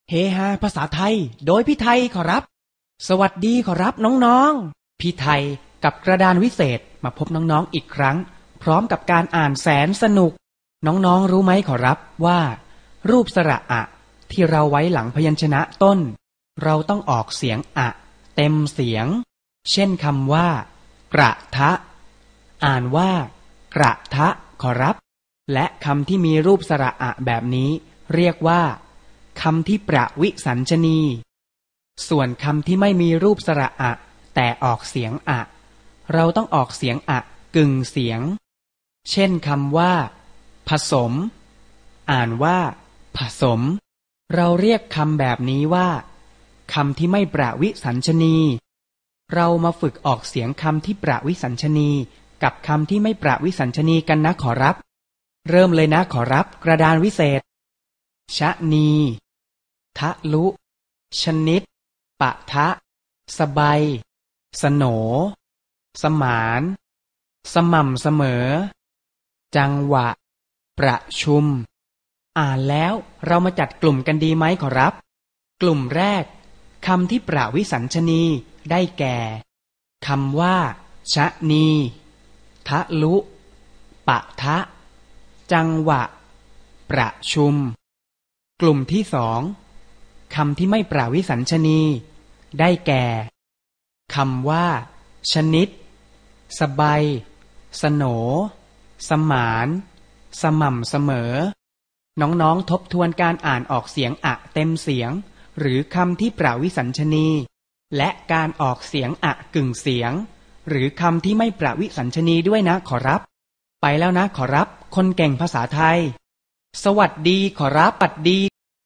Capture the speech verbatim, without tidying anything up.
เฮฮาภาษาไทยโดยพี่ไทยขอรับสวัสดีขอรับน้องๆพี่ไทยกับกระดานวิเศษมาพบน้องๆอีกครั้งพร้อมกับการอ่านแสนสนุกน้องๆรู้ไหมขอรับว่ารูปสระอะที่เราไว้หลังพยัญชนะต้นเราต้องออกเสียงอะเต็มเสียงเช่นคำว่ากระทะอ่านว่ากระทะขอรับและคำที่มีรูปสระอะแบบนี้เรียกว่าคำที่ประวิสัญชนีส่วนคำที่ไม่มีรูปสระอะแต่ออกเสียงอะเราต้องออกเสียงอะกึ่งเสียงเช่นคำว่าผสมอ่านว่าผสมเราเรียกคำแบบนี้ว่าคำที่ไม่ประวิสัญชนีเรามาฝึกออกเสียงคำที่ประวิสัญชนีกับคำที่ไม่ประวิสัญชนีกันนะขอรับเริ่มเลยนะขอรับกระดานวิเศษชะนีทะลุชนิดปะทะสบายสโหนสมานสม่ำเสมอจังหวะประชุมอ่านแล้วเรามาจัดกลุ่มกันดีไหมขอรับกลุ่มแรกคำที่ประวิสัญชนีได้แก่คำว่าชะนีทะลุปะทะจังหวะประชุมกลุ่มที่สองคำที่ไม่ประวิสัญชนีได้แก่คำว่าชนิดสบายสโหนสมานสม่ำเสมอน้องๆทบทวนการอ่านออกเสียงอะเต็มเสียงหรือคำที่ประวิสัญชนีและการออกเสียงอะกึ่งเสียงหรือคำที่ไม่ประวิสัญชนีด้วยนะขอรับไปแล้วนะขอรับคนเก่งภาษาไทยสวัสดีขอรับปัดดี